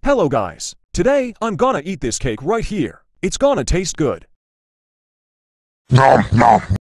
Hello guys. Today, I'm gonna eat this cake right here. It's gonna taste good. Nom nom.